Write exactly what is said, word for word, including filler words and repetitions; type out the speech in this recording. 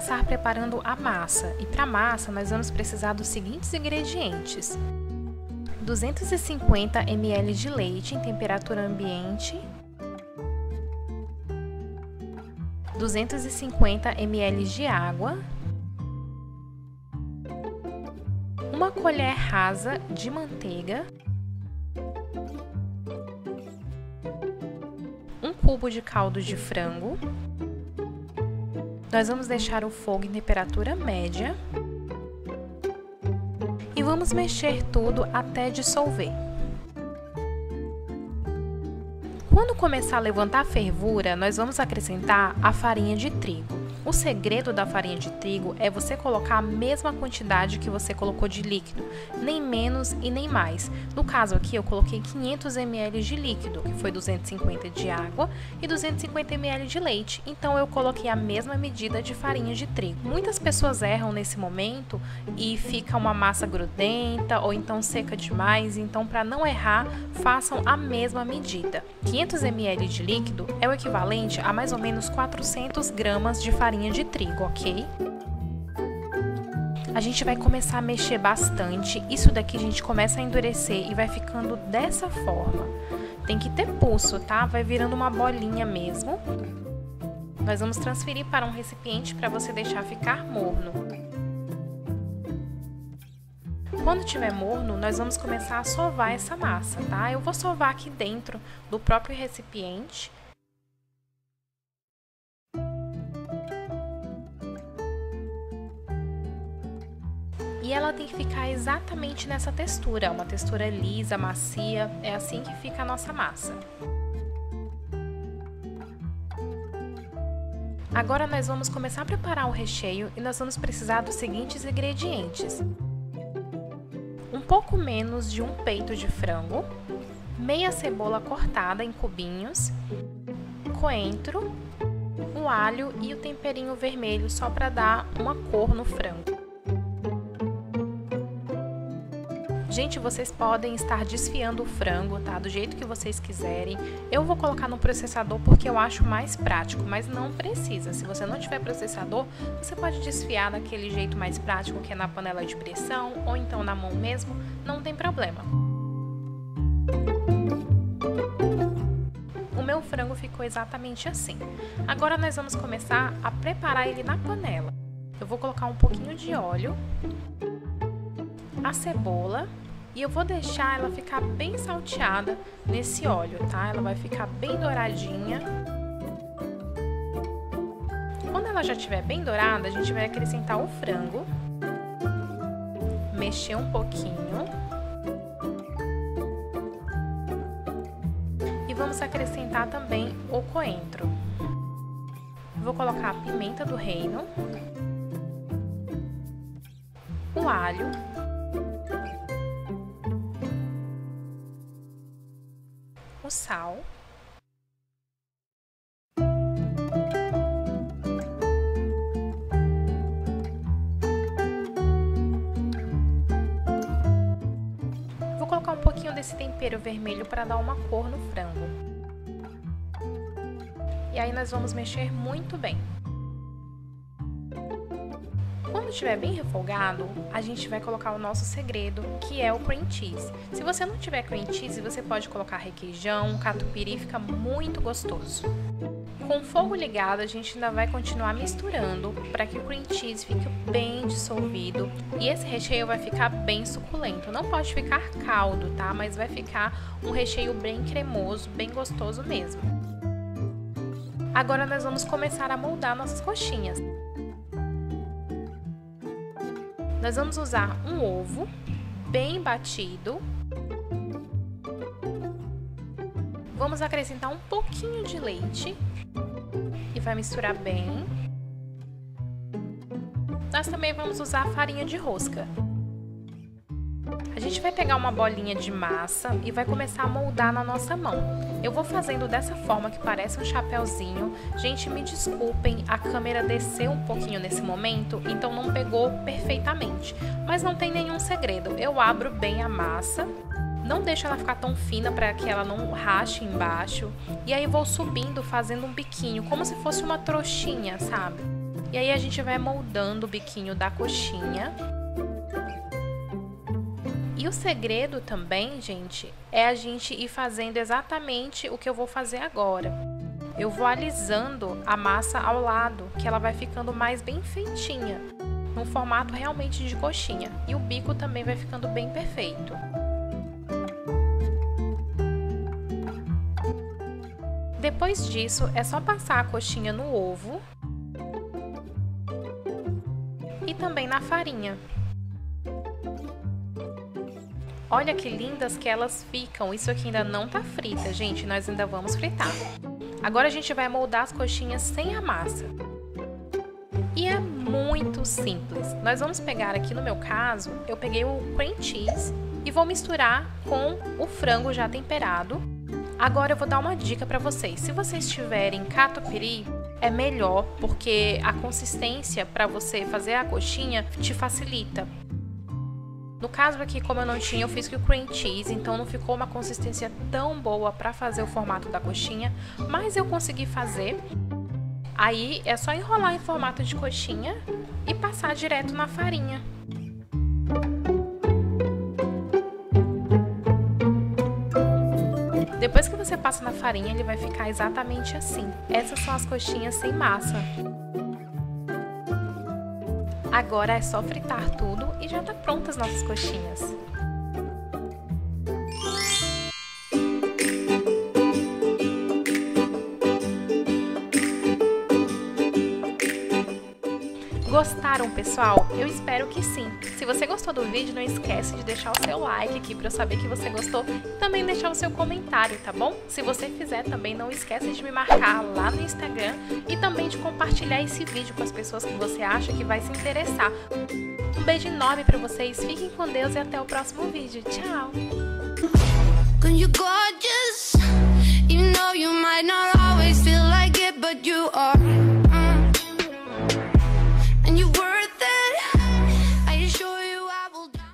começar preparando a massa. E para a massa nós vamos precisar dos seguintes ingredientes: duzentos e cinquenta mililitros de leite em temperatura ambiente, duzentos e cinquenta mililitros de água, uma colher rasa de manteiga, um cubo de caldo de frango. Nós vamos deixar o fogo em temperatura média e vamos mexer tudo até dissolver. Quando começar a levantar a fervura, nós vamos acrescentar a farinha de trigo. O segredo da farinha de trigo é você colocar a mesma quantidade que você colocou de líquido, nem menos e nem mais. No caso aqui eu coloquei quinhentos mililitros de líquido, que foi duzentos e cinquenta de água e duzentos e cinquenta mililitros de leite, então eu coloquei a mesma medida de farinha de trigo. Muitas pessoas erram nesse momento e fica uma massa grudenta ou então seca demais, então para não errar, façam a mesma medida. quinhentos mililitros de líquido é o equivalente a mais ou menos quatrocentas gramas de farinha de trigo, ok? A gente vai começar a mexer bastante. Isso daqui a gente começa a endurecer e vai ficando dessa forma. Tem que ter pulso, tá? Vai virando uma bolinha mesmo. Nós vamos transferir para um recipiente para você deixar ficar morno. Quando tiver morno, nós vamos começar a sovar essa massa, tá? Eu vou sovar aqui dentro do próprio recipiente. E ela tem que ficar exatamente nessa textura, uma textura lisa, macia, é assim que fica a nossa massa. Agora nós vamos começar a preparar o recheio e nós vamos precisar dos seguintes ingredientes: um pouco menos de um peito de frango, meia cebola cortada em cubinhos, coentro, o alho e o temperinho vermelho só para dar uma cor no frango. Gente, vocês podem estar desfiando o frango, tá? Do jeito que vocês quiserem. Eu vou colocar no processador porque eu acho mais prático, mas não precisa. Se você não tiver processador, você pode desfiar daquele jeito mais prático, que é na panela de pressão ou então na mão mesmo, não tem problema. O meu frango ficou exatamente assim. Agora nós vamos começar a preparar ele na panela. Eu vou colocar um pouquinho de óleo, a cebola, e eu vou deixar ela ficar bem salteada nesse óleo, tá? Ela vai ficar bem douradinha. Quando ela já estiver bem dourada, a gente vai acrescentar o frango, mexer um pouquinho e vamos acrescentar também o coentro. Vou colocar a pimenta do reino, o alho, o sal, vou colocar um pouquinho desse tempero vermelho para dar uma cor no frango. E aí nós vamos mexer muito bem. Quando estiver bem refogado, a gente vai colocar o nosso segredo, que é o cream cheese. Se você não tiver cream cheese, você pode colocar requeijão, catupiry, fica muito gostoso. Com o fogo ligado, a gente ainda vai continuar misturando para que o cream cheese fique bem dissolvido e esse recheio vai ficar bem suculento. Não pode ficar caldo, tá? Mas vai ficar um recheio bem cremoso, bem gostoso mesmo. Agora nós vamos começar a moldar nossas coxinhas. Nós vamos usar um ovo bem batido. Vamos acrescentar um pouquinho de leite e vai misturar bem. Nós também vamos usar a farinha de rosca. A gente vai pegar uma bolinha de massa e vai começar a moldar na nossa mão. Eu vou fazendo dessa forma que parece um chapéuzinho. Gente, me desculpem, a câmera desceu um pouquinho nesse momento, então não pegou perfeitamente. Mas não tem nenhum segredo, eu abro bem a massa, não deixo ela ficar tão fina para que ela não rache embaixo. E aí vou subindo, fazendo um biquinho, como se fosse uma trouxinha, sabe? E aí a gente vai moldando o biquinho da coxinha. E o segredo também, gente, é a gente ir fazendo exatamente o que eu vou fazer agora. Eu vou alisando a massa ao lado, que ela vai ficando mais bem feitinha, num formato realmente de coxinha. E o bico também vai ficando bem perfeito. Depois disso, é só passar a coxinha no ovo e também na farinha. Olha que lindas que elas ficam. Isso aqui ainda não tá frita, gente, nós ainda vamos fritar. Agora a gente vai moldar as coxinhas sem a massa. E é muito simples. Nós vamos pegar aqui, no meu caso, eu peguei o cream cheese e vou misturar com o frango já temperado. Agora eu vou dar uma dica para vocês. Se vocês tiverem catupiry, é melhor, porque a consistência para você fazer a coxinha te facilita. No caso aqui, como eu não tinha, eu fiz com o cream cheese, então não ficou uma consistência tão boa para fazer o formato da coxinha, mas eu consegui fazer. Aí é só enrolar em formato de coxinha e passar direto na farinha. Depois que você passa na farinha, ele vai ficar exatamente assim. Essas são as coxinhas sem massa. Agora é só fritar tudo e já tá pronta as nossas coxinhas. Gostaram, pessoal? Eu espero que sim. Se você gostou do vídeo, não esquece de deixar o seu like aqui para eu saber que você gostou e também deixar o seu comentário, tá bom? Se você fizer também, não esquece de me marcar lá no Instagram e também de compartilhar esse vídeo com as pessoas que você acha que vai se interessar. Um beijo enorme para vocês, fiquem com Deus e até o próximo vídeo. Tchau! You gorgeous, you know you might not always feel like it, but you are.